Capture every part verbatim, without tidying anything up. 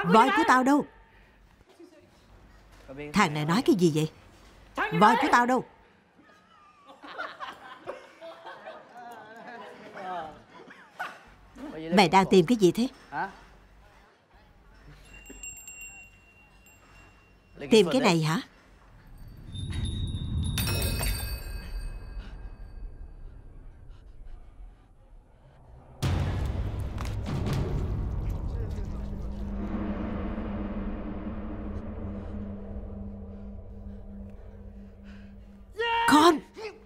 Voi của tao đâu? Thằng này nói cái gì vậy? Voi của tao đâu? Mày đang tìm cái gì thế? Tìm cái này hả? Con!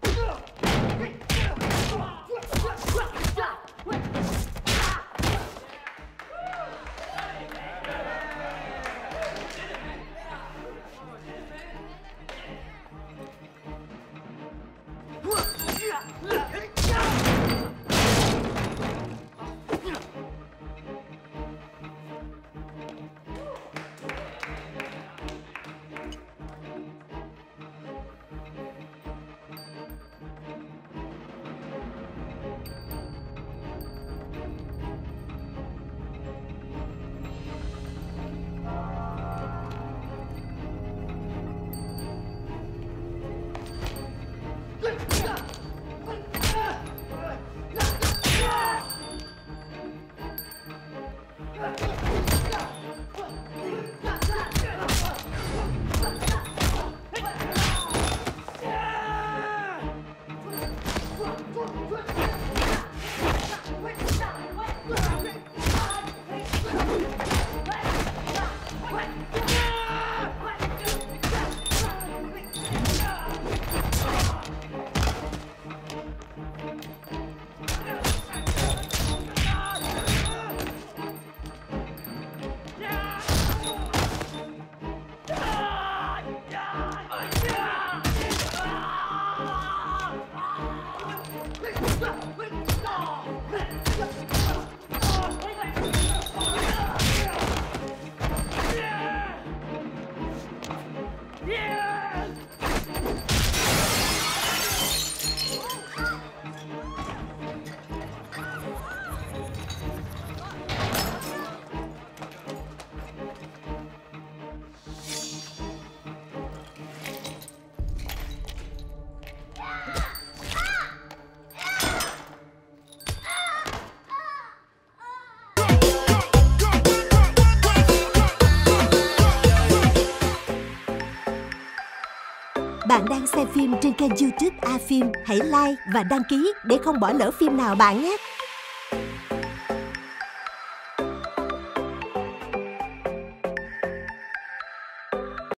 Bạn đang xem phim trên kênh YouTube A Phim. Hãy like và đăng ký để không bỏ lỡ phim nào bạn nhé.